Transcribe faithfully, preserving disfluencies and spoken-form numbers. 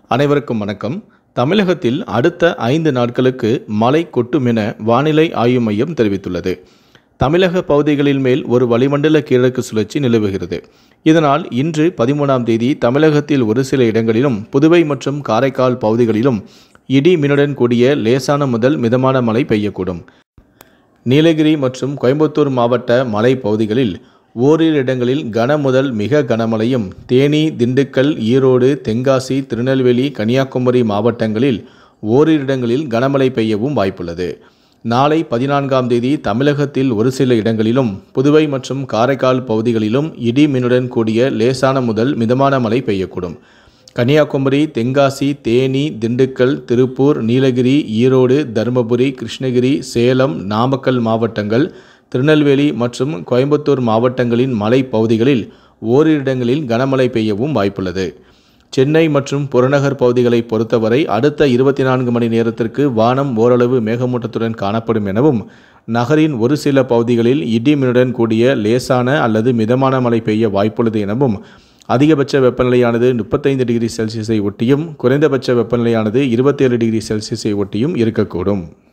அனைவருக்கும் வணக்கம். தமிழகத்தில் அடுத்த ஐந்து நாட்களுக்கு மழை கொட்டும் என வானிலை ஆய்வு மையம் தெரிவித்துள்ளது. தமிழக பகுதிகளின் மேல் ஒரு வளிமண்டல கீழக்கு சுழற்சி நிலவுகிறது. இதனால் இன்று பதிமூன்றாம் தேதி தமிழகத்தில் ஒரு சில இடங்களிலும் புதுவை மற்றும் காரைக்கால் பகுதிகளிலும் இடி மின்னுடன் கூடிய லேசான முதல் மிதமான மழை பெய்யக்கூடும். நீலகிரி மற்றும் கோயம்புத்தூர் மாவட்ட மலை பகுதிகளில் ஓரிரு இடங்களில் கன முதல் மிக கனமழையும், தேனி, திண்டுக்கல், ஈரோடு, தென்காசி, திருநெல்வேலி, கன்னியாகுமரி மாவட்டங்களில் ஓரிரு இடங்களில் கனமழை பெய்யவும் வாய்ப்புள்ளது. நாளை பதினான்காம் தேதி தமிழகத்தில் ஒரு சில இடங்களிலும் புதுவை மற்றும் காரைக்கால் பகுதிகளிலும் இடி மின்னுடன் கூடிய லேசான முதல் மிதமான மழை பெய்யக்கூடும். கன்னியாகுமரி, தென்காசி, தேனி, திண்டுக்கல், திருப்பூர், நீலகிரி, ஈரோடு, தருமபுரி, கிருஷ்ணகிரி, சேலம், நாமக்கல் மாவட்டங்கள், திருநெல்வேலி மற்றும் கோயம்புத்தூர் மாவட்டங்களின் மலை பகுதிகளில் ஓரிரு இடங்களில் கனமழை பெய்யவும் வாய்ப்புள்ளது. சென்னை மற்றும் புறநகர் பகுதிகளை பொறுத்தவரை அடுத்த இருபத்தி நான்கு மணி நேரத்திற்கு வானம் ஓரளவு மேகமூட்டத்துடன் காணப்படும் எனவும், நகரின் ஒரு சில பகுதிகளில் இடி மின்னுடன் கூடிய லேசான அல்லது மிதமான மழை பெய்ய வாய்ப்புள்ளது எனவும், அதிகபட்ச வெப்பநிலையானது முப்பத்தைந்து டிகிரி செல்சியஸை ஒட்டியும் குறைந்தபட்ச வெப்பநிலையானது இருபத்தேழு டிகிரி செல்சியஸை ஒட்டியும் இருக்கக்கூடும்.